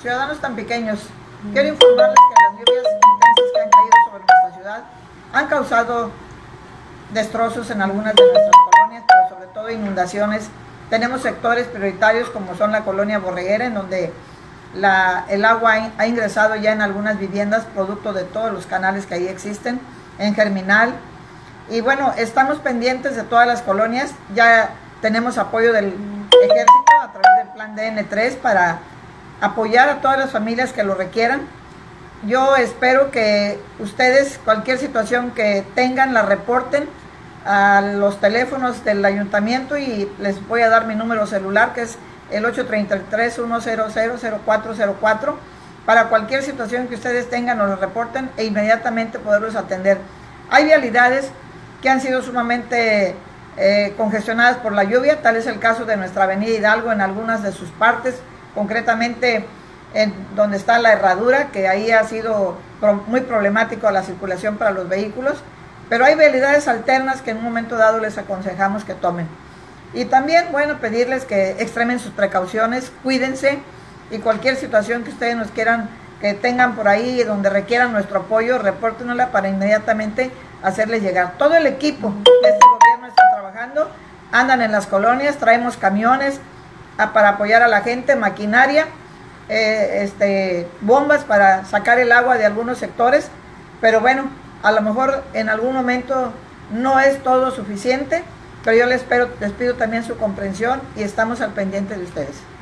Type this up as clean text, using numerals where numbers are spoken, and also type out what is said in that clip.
ciudadanos tan pequeños, quiero informarles que las lluvias intensas que han caído sobre nuestra ciudad han causado destrozos en algunas de nuestras colonias, pero sobre todo inundaciones. Tenemos sectores prioritarios como son la colonia Borreguera, en donde el agua ha ingresado ya en algunas viviendas, producto de todos los canales que ahí existen, en Germinal. Y bueno, estamos pendientes de todas las colonias, ya tenemos apoyo del ejército a través del plan DN3 para apoyar a todas las familias que lo requieran. Yo espero que ustedes, cualquier situación que tengan, la reporten a los teléfonos del ayuntamiento, y les voy a dar mi número celular, que es el 833-100-0404, para cualquier situación que ustedes tengan, nos lo reporten e inmediatamente poderlos atender. Hay vialidades que han sido sumamente congestionadas por la lluvia, tal es el caso de nuestra avenida Hidalgo en algunas de sus partes, concretamente en donde está la herradura, que ahí ha sido muy problemático la circulación para los vehículos, pero hay vialidades alternas que en un momento dado les aconsejamos que tomen. Y también, bueno, pedirles que extremen sus precauciones, cuídense, y cualquier situación que ustedes nos quieran, que tengan por ahí donde requieran nuestro apoyo, repórtenosla para inmediatamente hacerles llegar. Todo el equipo de este gobierno está trabajando, andan en las colonias, traemos camiones para apoyar a la gente, maquinaria, bombas para sacar el agua de algunos sectores, pero bueno, a lo mejor en algún momento no es todo suficiente, pero yo les pido también su comprensión y estamos al pendiente de ustedes.